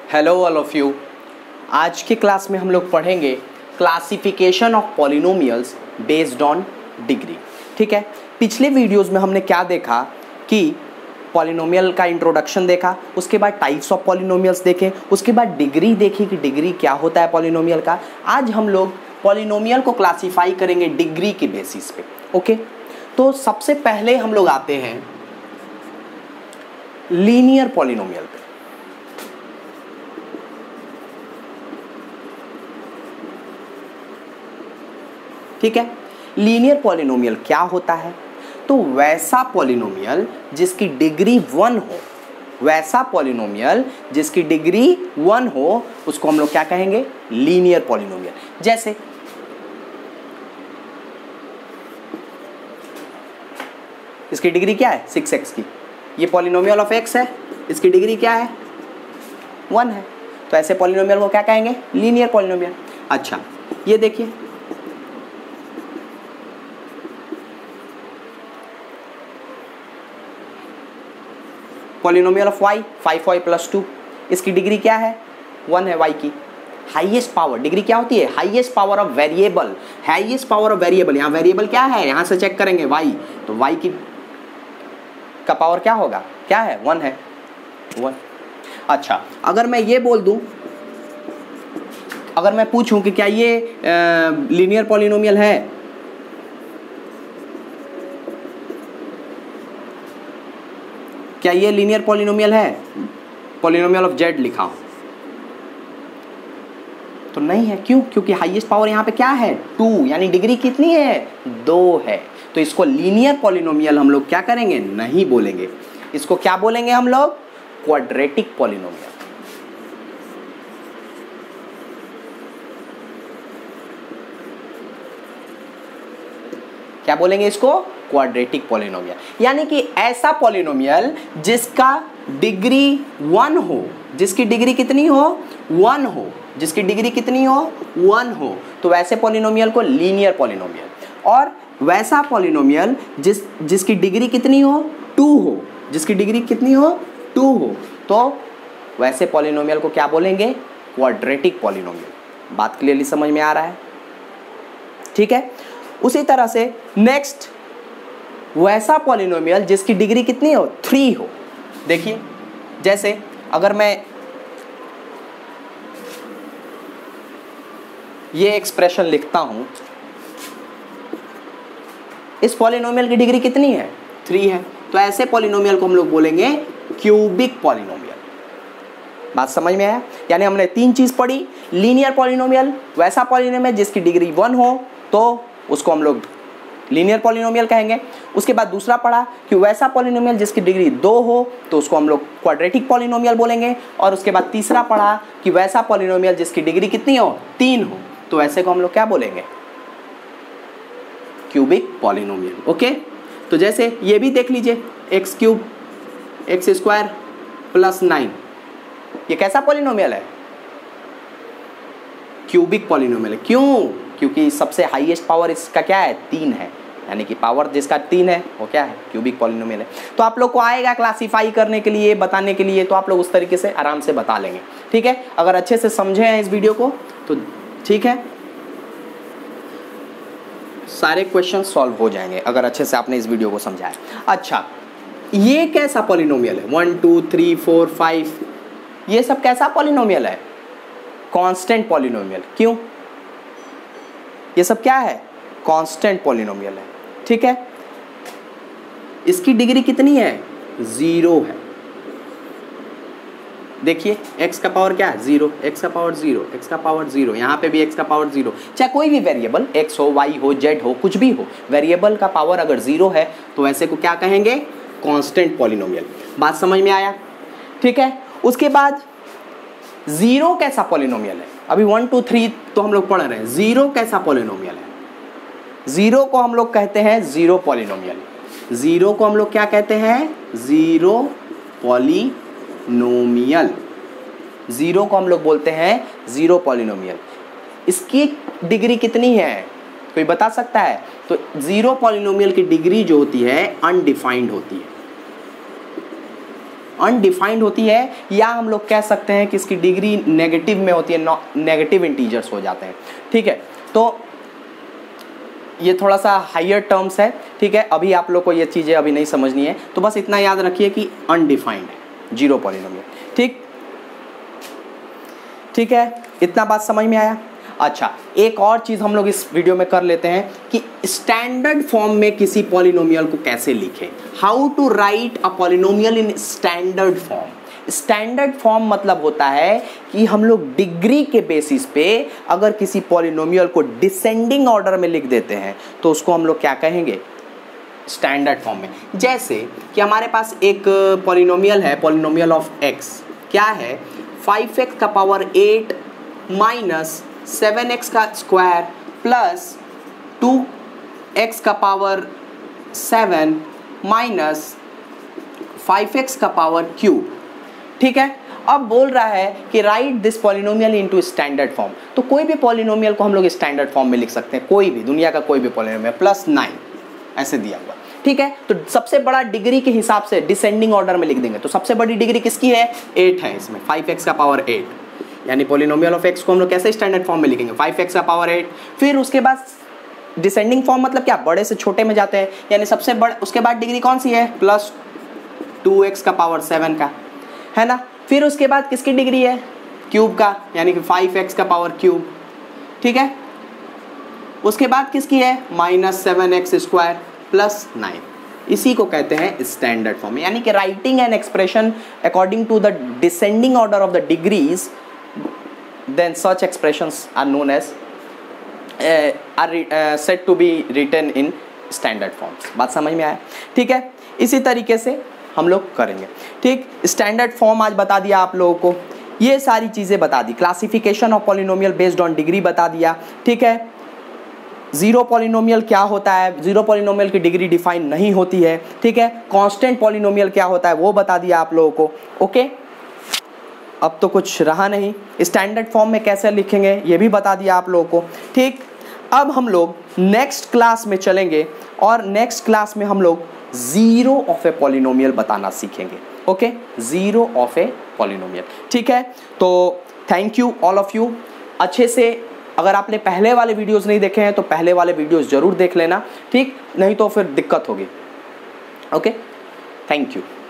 Hello all of you. आज के class में हम लोग पढ़ेंगे classification of polynomials based on degree. ठीक है, पिछले वीडियोस में हमने क्या देखा कि पॉलिनोमियल का इंट्रोडक्शन देखा, उसके बाद टाइप्स ऑफ पॉलिनोमियल्स देखे, उसके बाद डिग्री देखी कि डिग्री क्या होता है पॉलिनोमियल का। आज हम लोग पॉलिनोमियल को क्लासीफाई करेंगे डिग्री के बेसिस पे। ओके, तो सबसे पहले हम लोग आते हैं लीनियर पॉलिनोमियल पे। ठीक है, लीनियर पॉलिनोमियल क्या होता है? तो वैसा पॉलिनोमियल जिसकी डिग्री 1 हो, वैसा पॉलिनोमियल जिसकी डिग्री 1 हो उसको हम लोग क्या कहेंगे? Linear polynomial. जैसे इसकी डिग्री क्या है? 6x की। ये पॉलिनोमियल ऑफ x है, इसकी डिग्री क्या है? 1 है। तो ऐसे पॉलिनोमियल को क्या कहेंगे? Linear polynomial. अच्छा, ये देखिए, पॉलिनोमियल ऑफ y 5y + 2, इसकी डिग्री क्या है? 1 है y की। हाईएस्ट पावर, डिग्री क्या होती है? Highest power of variable. Highest power of variable, यहाँ वेरिएबल क्या है? यहाँ से चेक करेंगे y, तो y की का पावर क्या होगा? क्या है? 1 है, 1। अच्छा, अगर मैं ये बोल दूं, अगर मैं पूछूं कि क्या ये लीनियर पॉलिनोमियल है? क्या ये लीनियर पॉलिनोमियल है? पॉलिनोमियल ऑफ z लिखा हो तो नहीं है। क्यों? क्योंकि हाईएस्ट पावर यहाँ पे क्या है? 2, यानी डिग्री कितनी है? 2 है। तो इसको लीनियर पॉलिनोमियल हम लोग क्या करेंगे? नहीं बोलेंगे। इसको क्या बोलेंगे हम लोग? Quadratic polynomial. क्या बोलेंगे इसको? Quadratic polynomial. यानी कि ऐसा पॉलिनोमियल जिसका डिग्री 1 हो, जिसकी डिग्री कितनी हो? 1 हो, जिसकी डिग्री कितनी हो? 1 हो, तो वैसे पॉलिनोमियल को लीनियर पॉलिनोमियल। और वैसा पॉलिनोमियल जिसकी डिग्री कितनी हो? 2 हो, जिसकी डिग्री कितनी हो? 2 हो, तो वैसे पॉलिनोमियल को क्या बोलेंगे? Quadratic polynomial. बात क्लियरली समझ में आ रहा है? ठीक है, उसी तरह से नेक्स्ट, वैसा पॉलिनोमियल जिसकी डिग्री कितनी हो? 3 हो। देखिए, जैसे अगर मैं ये एक्सप्रेशन लिखता हूं, इस पॉलिनोमियल की डिग्री कितनी है? 3 है, तो ऐसे पॉलिनोमियल को हम लोग बोलेंगे क्यूबिक पॉलिनोमियल। बात समझ में आया? यानी हमने 3 चीज पढ़ी, लीनियर पॉलिनोमियल, वैसा पॉलिनोमियल जिसकी डिग्री 1 हो तो उसको हम लोग लीनियर पॉलिनोमियल कहेंगे। उसके बाद दूसरा पढ़ा कि वैसा पॉलिनोमियल जिसकी डिग्री 2 हो तो उसको हम लोग क्वाड्रेटिक पॉलिनोमियल बोलेंगे। और उसके बाद तीसरा पढ़ा कि वैसा पॉलिनोमियल जिसकी डिग्री कितनी हो? 3 हो, तो ऐसे को हम लोग क्या बोलेंगे? Cubic polynomial. ओके, तो जैसे ये भी देख लीजिए, x³ x² + 9, ये कैसा पॉलिनोमियल है? क्यूबिक पॉलिनोमियल है। क्यों? क्योंकि सबसे हाईएस्ट पावर इसका क्या है? 3 है, यानी कि पावर जिसका 3 है वो क्या है? क्यूबिक पॉलिनोमियल है। तो आप लोग को आएगा क्लासीफाई करने के लिए, बताने के लिए, तो आप लोग उस तरीके से आराम से बता लेंगे। ठीक है, अगर अच्छे से समझे हैं इस वीडियो को तो ठीक है, सारे क्वेश्चन सॉल्व हो जाएंगे अगर अच्छे से आपने इस वीडियो को समझा है। अच्छा, ये कैसा पॉलिनोमियल है? 1 2 3 4 5, ये सब कैसा पॉलिनोमियल है? Constant polynomial. क्यों? ये सब क्या है? कांस्टेंट पॉलिनोमियल है। ठीक है, इसकी डिग्री कितनी है? 0 है। देखिए, x का पावर क्या है? 0, x का पावर 0, x का पावर 0, यहाँ पे भी x का पावर 0। चाहे कोई भी वेरिएबल, x हो, y हो, z हो, कुछ भी हो, वेरिएबल का पावर अगर 0 है तो ऐसे को क्या कहेंगे? Constant polynomial. बात समझ में आया? ठीक है, उसके बाद 0 कैसा पॉलिनोमियल है? अभी 1 2 3 तो हम लोग पढ़ रहे हैं, 0 कैसा पॉलिनोमियल है? 0 को हम लोग कहते हैं 0 पॉलिनोमियल। 0 को हम लोग क्या कहते हैं? 0 पॉलिनोमियल। 0 को हम लोग बोलते हैं 0 पॉलिनोमियल। इसकी डिग्री कितनी है? कोई बता सकता है? तो 0 पॉलिनोमियल की डिग्री जो होती है अनडिफाइंड होती है। अनडिफाइंड होती है, या हम लोग कह सकते हैं कि इसकी डिग्री नेगेटिव में होती है, नेगेटिव इंटीजर्स हो जाते हैं। ठीक है, तो ये थोड़ा सा हायर टर्म्स है। ठीक है, अभी आप लोग को ये चीज़ें अभी नहीं समझनी है, तो बस इतना याद रखिए कि अनडिफाइंड है जीरो पॉलिनोमियल। ठीक है, इतना बात समझ में आया। अच्छा, एक और चीज़ हम लोग इस वीडियो में कर लेते हैं कि स्टैंडर्ड फॉर्म में किसी पॉलिनोमियल को कैसे लिखें, how to write a polynomial in standard form. Standard form मतलब होता है कि हम लोग डिग्री के बेसिस पे अगर किसी पॉलिनोमियल को डिसेंडिंग ऑर्डर में लिख देते हैं तो उसको हम लोग क्या कहेंगे, स्टैंडर्ड फॉर्म में। जैसे कि हमारे पास एक पॉलिनोमियल है, पॉलिनोमियल ऑफ एक्स, क्या है, 5x का पावर 8 माइनस 7x का स्क्वायर प्लस 2x का पावर 7 माइनस 5x का पावर क्यूब। ठीक है, अब बोल रहा है कि write this polynomial into standard form. तो कोई भी पॉलिनोमियल को हम लोग स्टैंडर्ड फॉर्म में लिख सकते हैं, कोई भी, दुनिया का कोई भी पॉलिनोमियल, +9 ऐसे दिया हुआ। ठीक है, तो सबसे बड़ा डिग्री के हिसाब से डिसेंडिंग ऑर्डर में लिख देंगे, तो सबसे बड़ी डिग्री किसकी है, 8 है इसमें, 5x का पावर 8, यानी पॉलिनोमियल ऑफ x को हम लोग कैसे स्टैंडर्ड फॉर्म में लिखेंगे, 5x का पावर 8। फिर उसके बाद डिसेंडिंग फॉर्म मतलब क्या, बड़े से छोटे में जाते हैं, यानी सबसे बड़ा, उसके बाद डिग्री कौन सी है, +2x का पावर 7 का, है ना। फिर उसके बाद किसकी डिग्री है, क्यूब का, यानी कि 5x का पावर क्यूब। ठीक है, उसके बाद किसकी है, -7x स्क्वायर प्लस 9। इसी को कहते हैं स्टैंडर्ड फॉर्म, यानी कि writing an expression according to the descending order of the degrees, then such expressions are known as said to be written in standard forms. बात समझ में आया। ठीक है, इसी तरीके से हम लोग करेंगे। ठीक, स्टैंडर्ड फॉर्म आज बता दिया आप लोगों को, ये सारी चीज़ें बता दी, classification of polynomial based on degree बता दिया। ठीक है, जीरो पॉलिनोमियल क्या होता है, जीरो पॉलिनोमियल की डिग्री डिफाइन नहीं होती है। ठीक है, कांस्टेंट पॉलिनोमियल क्या होता है वो बता दिया आप लोगों को। ओके, अब तो कुछ रहा नहीं, स्टैंडर्ड फॉर्म में कैसे लिखेंगे ये भी बता दिया आप लोगों को। ठीक, अब हम लोग नेक्स्ट क्लास में चलेंगे और नेक्स्ट क्लास में हम लोग जीरो ऑफ ए पॉलिनोमियल बताना सीखेंगे। Okay, zero of a polynomial. ठीक है, तो thank you all of you. अच्छे से अगर आपने पहले वाले वीडियोस नहीं देखे हैं तो पहले वाले वीडियोस जरूर देख लेना, ठीक, नहीं तो फिर दिक्कत होगी। Okay, thank you.